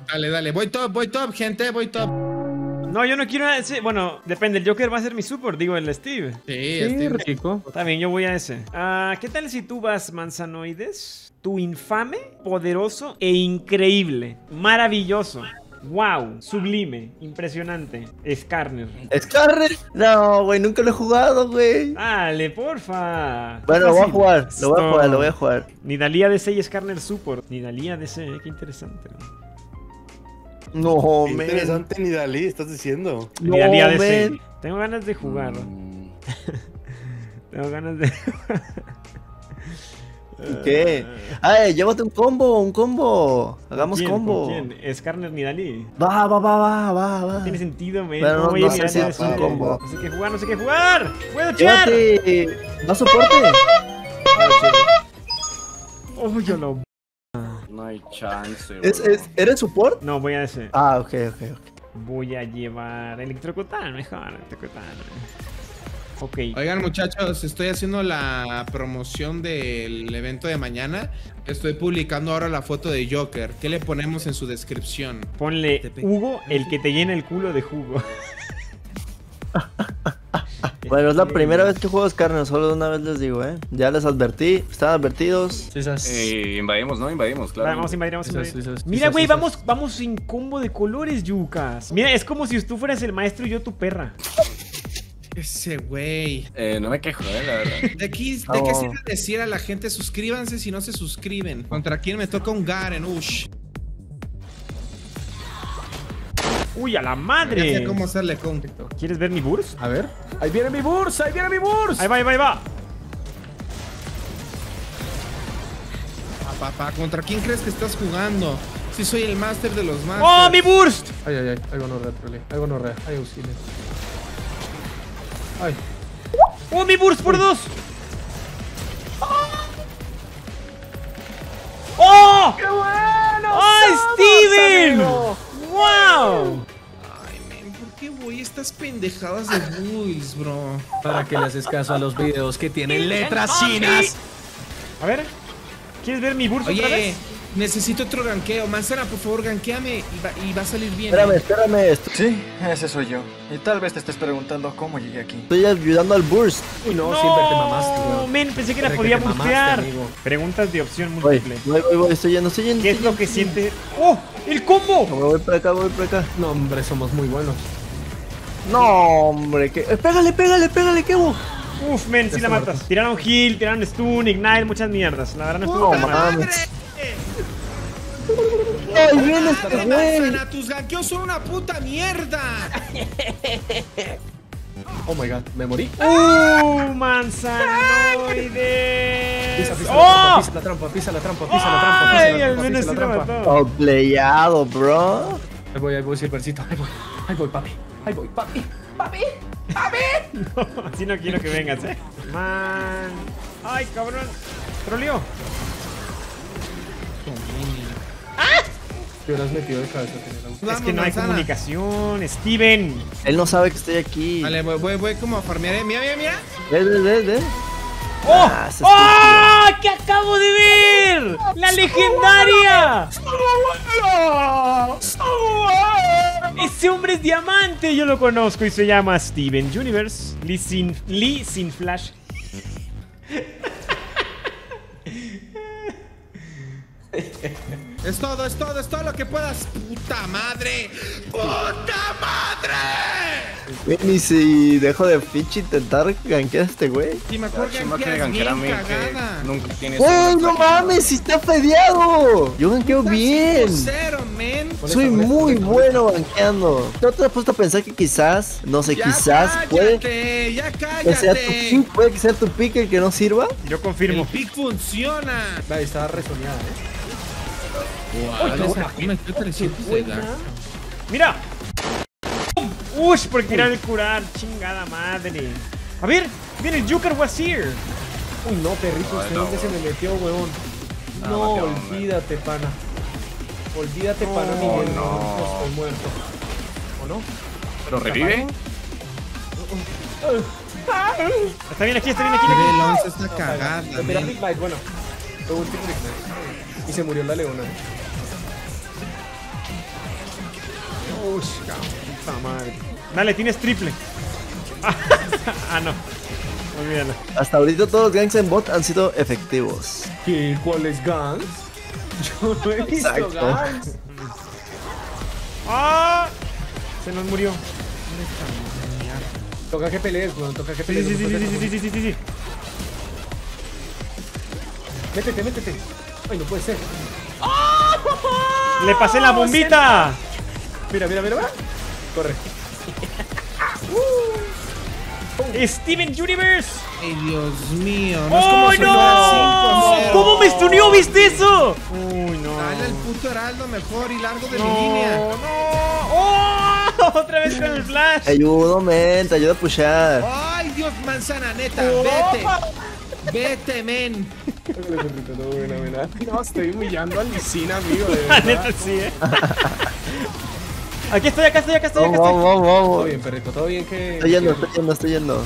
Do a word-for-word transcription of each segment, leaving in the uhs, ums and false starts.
Dale, dale. Voy top, voy top, gente, voy top. No, yo no quiero a ese. Bueno, depende. El Joker va a ser mi support, digo, el Steve. Sí, Sí, Steve. rico. También yo voy a ese. Ah, ¿qué tal si tú vas, Manzanoides? Tu infame, poderoso e increíble. Maravilloso. Wow, sublime, impresionante. Skarner. ¿Skarner? No, güey, nunca lo he jugado, güey. Dale, porfa. Bueno, lo voy a Fácil. jugar, lo voy a No. jugar, lo voy a jugar. Nidalee D C y Skarner Support. Nidalee D C, eh, qué interesante. No, Qué man. interesante, Nidalí, estás diciendo. No, Nidalee D C. man. Tengo ganas de jugar. Mm, Tengo ganas de. ¿Qué? Ay, llévate un combo, un combo. Hagamos ¿Quién? combo. ¿Con quién? Skarner Nidalee. Va, va, va, va, va, va. No tiene sentido, men. Pero no- voy no a sé mirar si a es D C. un combo. No sé qué jugar, no sé qué jugar. ¡Puedo echar! Llévate. ¿No soporte? Oh, yo lo. No hay chance, ¿Es, bro. es, ¿Eres support? No, voy a ese. Ah, ok, ok, ok. Voy a llevar electrocutar, mejor. Electrocutar. Ok. Oigan, muchachos, estoy haciendo la promoción del evento de mañana. Estoy publicando ahora la foto de Joker. ¿Qué le ponemos en su descripción? Ponle Hugo, el que te llena el culo de jugo. Bueno, es la primera vez que juego Skarner, solo una vez les digo, eh. Ya les advertí, están advertidos. Esas. Eh, invadimos, ¿no? Invadimos, claro. Vamos a invadir, vamos a Esas, invadir. esas, Mira, esas, güey, esas. vamos, vamos sin combo de colores, Yucas. Mira, es como si tú fueras el maestro y yo tu perra. Ese güey. Eh, no me quejo, eh, la verdad. ¿De aquí, de Oh. qué sirve decir a la gente suscríbanse si no se suscriben? ¿Contra quién me toca un Garen? Ush. Uy, a la Ya sé madre. cómo hacerle con. ¿Quieres ver mi burst? A ver. Ahí viene mi burst, ahí viene mi burst. Ahí va, ahí va, ahí va. Papá, ¿contra quién crees que estás jugando? Si soy el máster de los masters. ¡Oh, mi burst! Ay, ay, ay. Algo no rea, trole. Algo no rea. Ay, auxilio. Ay. ¡Oh, mi burst por dos! ¡Oh! ¡Qué bueno! ¡Ay, Steven! amigo! ¡Wow! Ay, men, ¿por qué voy a estas pendejadas de bulls, bro? Para que le haces caso a los videos que tienen letras chinas. A ver, ¿quieres ver mi burst otra Oye, vez? necesito otro ganqueo. Manzana, por favor, ganqueame y va, y va a salir bien. Espérame, ¿eh? espérame, estoy, Sí, ese soy yo. Y tal vez te estés preguntando cómo llegué aquí. estoy ayudando al burst. Uy, no, siempre te mamaste, No, güey. men, pensé que la Siempre podía te mamaste, bustear. amigo. Preguntas de opción Voy, múltiple. voy, voy, voy, estoy yendo, estoy yendo. ¿Qué es estoy lo que yendo. siente? ¡Oh! ¡El combo! No, me voy por acá, voy por acá. No, hombre, somos muy buenos. No, hombre, que. eh, pégale, pégale, pégale, qué bo. Uf, men, sí está la matas. muerto. Tiraron heal, tiraron stun, ignite, muchas mierdas. La verdad no estuvo No, tan mal. mames. Ay, viene este ¡Madre, güey. Manzana! ¡Tus ganqueos son una puta mierda! Oh my god, me morí. ¡Uh! ¡Manzanoides! Pisa, pisa, ¡Oh! la trampa, pisa la trampa, pisa la trampa, pisa la trampa, ¡Ay! pisa la Al trampa, menos pisa sí la lo trampa. mató. Outplayado, bro. Ahí voy, ahí voy, Silvercito, ahí voy. Ahí voy, papi. Ahí voy, papi. Papi. Así no quiero que vengas, eh. Man. ¡Ay, cabrón! ¡Troleo! Te hubieras metido de cabeza, tener auto. Es Vamos, que no hay Manzana. comunicación, Steven. Él no sabe que estoy aquí. Vale, voy, voy, voy como a farmear. ¿eh? Mira, mira, mira. Ve, ve, ve, ve. ¡Oh! Ah, ese ¡Oh! ¿Qué acabo de ver? ¡La legendaria! Ese hombre es diamante, yo lo conozco y se llama Steven Universe. Lee sin, Lee sin flash. Es todo, es todo, es todo lo que puedas. ¡Puta madre! ¡Puta madre! Ven, y si dejo de pinche intentar gankear a este güey. Si me acuerdo Chima que quiere es gankear a bien mí, cagada. que nunca tienes... ¡Ey, no mames! ¡Si está fedeado! Yo ganqueo bien. Cero, men. Soy muy bueno gankeando. ¿No te has puesto a pensar que quizás, no sé, Ya quizás cállate, puede ya que sea tu cállate. pick, puede que sea tu pick el que no sirva? Yo El confirmo. pick funciona. Ahí estaba resoñada, eh. Wow, esa metió trescientos de daño. ¡Mira! ¡Ush! Por tirar el curar. Chingada madre. A ver, viene el Joker Wazir. Uy, no, perrito, ¿usted no, dónde se me metió, weón? Ah, No, mateo, hombre. olvídate, pana. Olvídate, pana, No, Miguel. no. Estoy muerto. ¿O no? ¿Pero revive? Está bien aquí, está bien aquí. El Está aquí. once está cagada, Mira, men. Big Bite, bueno. Fue un Big Bite. Y se murió la leona. Uy, puta madre. Dale, tienes triple. Ah, no. Olvídalo. Hasta ahorita todos los ganks en bot han sido efectivos. ¿Qué? ¿Cuáles guns? Yo no he visto Exacto. guns. ¡Ah! Se nos murió. Toca que pelees, weón. Toca que Sí, pelees. sí, sí, no sí, puedes sí, sí, sí, sí, sí, sí. Métete, métete. Ay, no puede ser. Le pasé la bombita. Mira, mira, mira, mira. Corre. Steven Universe. Ay, Dios mío. No es como ¡Oh, si fuera cinco no! cero. ¿Cómo me stuneó? ¿Viste eso? Uy, no. Dale al puto Heraldo mejor y largo de mi No, línea. no. ¡Oh! Otra vez con el flash. Te ayudo, men, te ayudo a pushar. Ay, Dios, manzana, neta. Vete. Vete, men. No, estoy humillando a Lisina, amigo. De La verdad. neta sí, eh. Aquí estoy, acá estoy, acá estoy, acá Vamos, estoy. vamos, Todo vamos. bien, perrito, todo bien que. Estoy yendo, estoy yendo, estoy yendo.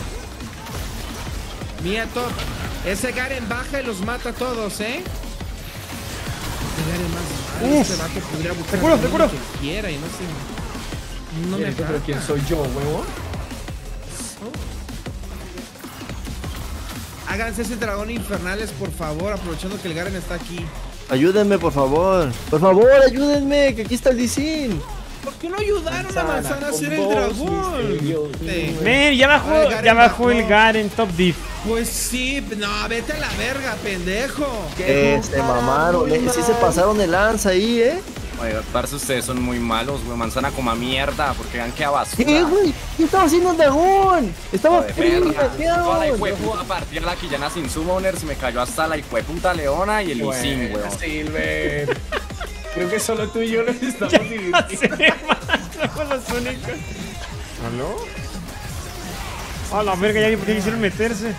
Mía top. Ese Garen baja y los mata a todos, ¿eh? Ese Garen más malo, Uf. ese vato podría buscar Te curo, te lo curo. que quiera y no sé. No me Pero mata. ¿quién soy yo, huevo? Háganse ese dragón infernales, por favor, aprovechando que el Garen está aquí. Ayúdenme, por favor. Por favor, ayúdenme, que aquí está el Dicin. ¿Por qué no ayudaron a Manzana a hacer el con dragón? vos, misterios. Sí. Men, ya bajó, Ay, Garen ya bajó el bajó. Garen top diff. Pues sí, no, vete a la verga, pendejo. Que se mamaron, eh, sí se pasaron de lanza ahí, eh. Oye, parce, ustedes son muy malos, güey. Manzana como a mierda, porque han quedado basura. ¿Qué, güey? ¿Qué estaba haciendo el dragón? Estaba Hijo de perra. privilegiado. Toda la hijueputa partida la quillana sin summoners, me cayó hasta la hijueputa leona y el Lissin, Buena, weón. Silver. Creo que solo tú y yo nos estamos Sí, divirtiendo. man, somos los únicos. ¿Aló? A la verga, ya vi por qué quisieron meterse.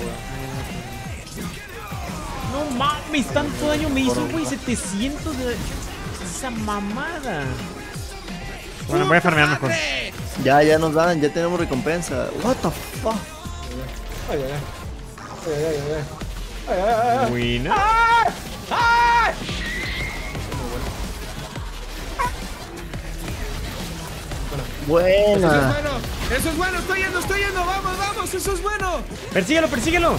No mames, tanto daño me hizo, güey, setecientos de... Esa mamada. Bueno, voy a farmear mejor. Ya, ya nos dan, ya tenemos recompensa. What the fuck? Ay, ay, ay. Ay, ay, ay. Ay, ay, ay, ay. Buena. Eso es Buena. bueno, eso es bueno, estoy yendo, estoy yendo, vamos, vamos, eso es bueno. Persíguelo, persíguelo.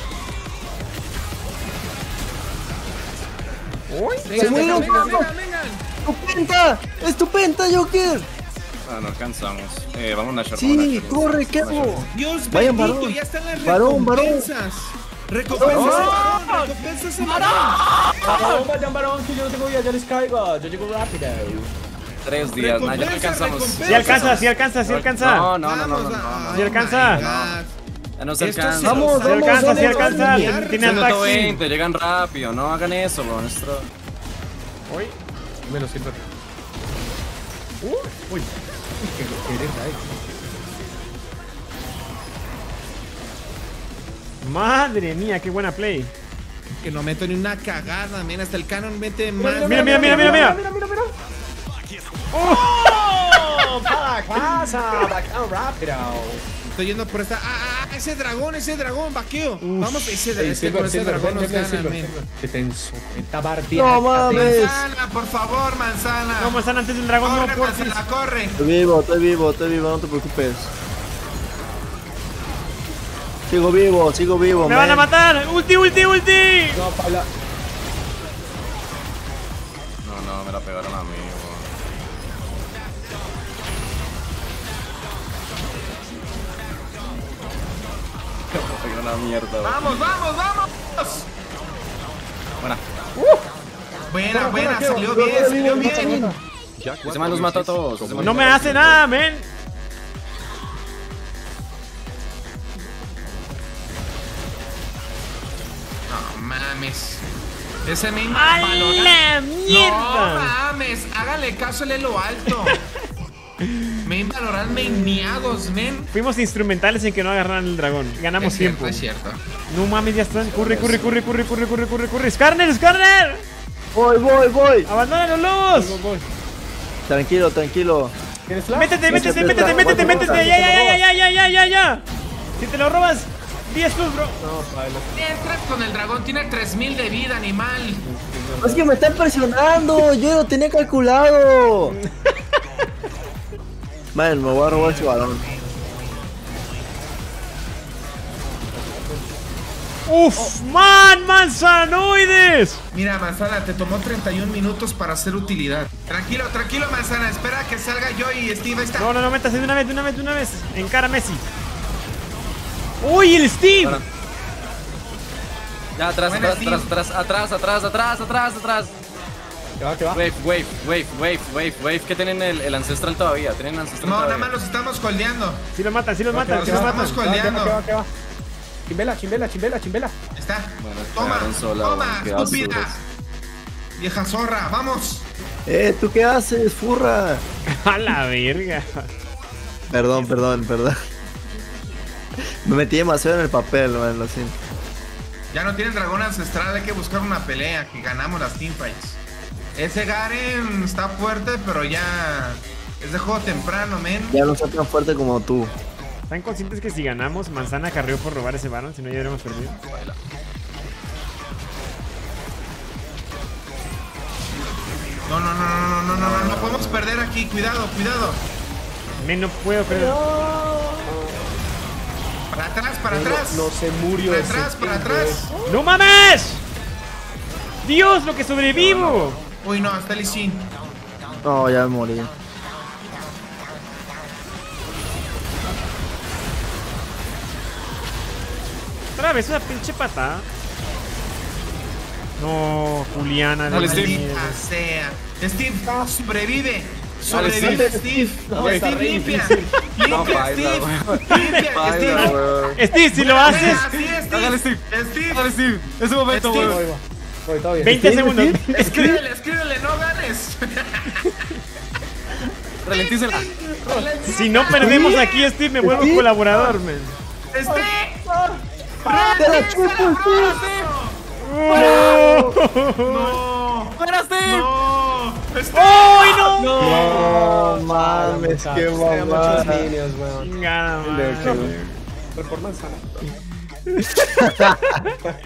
Vengan, murió, vengan, vengan, no. vengan, vengan. ¡Tu penta! ¡Es tu penta, Joker! Ah, no alcanzamos. Eh, vamos a Sharmona. Sí, corre, Kevo. Dios Vayan, bendito, varón. ya están las Varón, varón. recompensas. Recompensas, en varón, recompensas en varón. Varón, vayan, varón, que yo no tengo vida, ya les caigo. Yo llego rápido. Tres días, nah, ya no Recompensa, alcanzamos. recompensa. Si alcanza, si alcanza, si alcanza. No, no, no, no, no, Vamos, no, no. ay, Sí alcanza. my God. Ya no se Esto alcanza. se Vamos, los- Si alcanza, si vamos, alcanza. vamos. Tiene- Tiene ciento ataque. veinte, llegan rápido, no hagan eso, bro. Nuestro... Uy, menos Silver. Uh, uy. ¿Qué eres ahí? Madre mía, qué buena play. Que no meto ni una cagada, men, hasta el canon mete más. Mira, mira, mira, mira, mira. Mira, mira, mira. ¡Oh! ¡Para casa! ¡Bacán rápido! Estoy yendo por esta. ¡Ah, ah! ¡Ese dragón, ese dragón, vaqueo! Vamos, ese, Ey, es que con Silver, ese Silver, dragón ven, nos ven, ven, ganan, Silver, men. Silver. Qué tenso. Esta partida. No mames. Manzana, por favor, manzana. ¿Cómo están antes del dragón? No, Corre, porfis. manzana, corre. Estoy vivo, estoy vivo, estoy vivo, no te preocupes. Sigo vivo, sigo vivo, ¡Me van a man. matar! ¡Ulti, ulti, ulti! No, Paula. No, no, me la pegaron a mí, bro. Me pegué una mierda, bro. Vamos, vamos, vamos. Buena. Buena, buena, salió bien, salió bien. Ese man los mata a todos. ese man No los me mata a hace todos. nada, men. No mames. Ese me ¡A valora- la No mierda! mames, hágale caso el elo alto. Me valoran meneados, men. Fuimos instrumentales en que no agarraran el dragón. Ganamos Es cierto, tiempo. es cierto. No mames, ya están. Corre, corre, corre, corre, corre, corre, corre, corre. ¡Skarner, Skarner! Voy, voy, voy. ¡Abandona los lobos! Tranquilo, tranquilo. ¿Tienes flash? Métete, métete, Métete, métete, voy, métete, voy, métete. voy, Ya, ya, ya, ya, ya, ya, ya, ya. Si te lo robas, diez plus, bro. No, Paula. Entras con el dragón, tiene tres mil de vida, animal. Es que me están presionando, yo lo tenía calculado. Man, me voy a robar ese balón. ¡Uf! ¡Man! ¡Manzanoides! Mira, Manzana, te tomó treinta y un minutos para hacer utilidad. Tranquilo, tranquilo, Manzana. Espera que salga yo y Steve. Ahí está. No, no, no, métase de una vez, de una vez, de una vez. Encara a Messi. ¡Uy, el Steve! Para. Ya, atrás, Buena, atrás, Steve. atrás, atrás, atrás, atrás, atrás, atrás. ¿Qué va, qué va? Wave, wave, wave, wave, wave, wave. Que tienen el, el ancestral todavía. Tienen el ancestral No, nada todavía. más los estamos holdeando. Sí los matan, sí los matan, Nos sí los estamos matan. holdeando. ¿Qué va, qué va, qué va? Chimbela, chimbela, chimbela, chimbela. Ahí está. Bueno, Toma, quedaron sola, toma, weón, qué estúpida. basuras. Vieja zorra, vamos. Eh, ¿tú qué haces, furra? A la verga. Perdón, perdón, perdón. Me metí demasiado en el papel, man, lo siento. Ya no tienen dragón ancestral, hay que buscar una pelea, que ganamos las teamfights. Ese Garen está fuerte, pero ya es de juego temprano, men. Ya no soy tan fuerte como tú. ¿Están conscientes que si ganamos, Manzana carrió por robar ese balón? Si no, ya hubiéramos perdido. No, no, no, no, no, no, no, no, no podemos perder aquí, cuidado, cuidado. Men, no puedo creer. Para atrás, para atrás. No, no se murió Para ese atrás, para tipo, atrás. eh. ¡No mames! ¡Dios, lo que sobrevivo! Uy, no, está Lee Sin. No, ya me morí. Otra vez una pinche patada. No, Juliana. Dale, de Steve. Maldita sea. Steve, sobrevive. Dale, Sobrevive, Steve. Steve. No, está Steve, re limpia. difícil. No, Limpia, baila, Steve. weón. Limpia, Baila, Steve. weón. Steve, si lo haces. Así es, Hágale, Steve. Steve. Steve. Dale, Steve. Es un momento, Steve. weón. Voy, va. Voy, todo bien. veinte segundos. Escríbele, escríbele, no ganes. Ralentícela. Si no perdemos aquí, Steve, me vuelvo colaborador, men. Steve. ¡Te la chupo, No. ¡Fuera, Steve! No. Steve. ¡Ay, no! No mames, qué Muchos mamada. minions, weón. Chingada madre. Pero por manzana.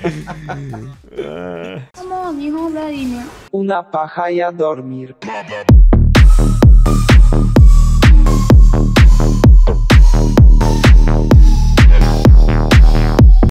Como dijo Vladimir. Una paja y a dormir.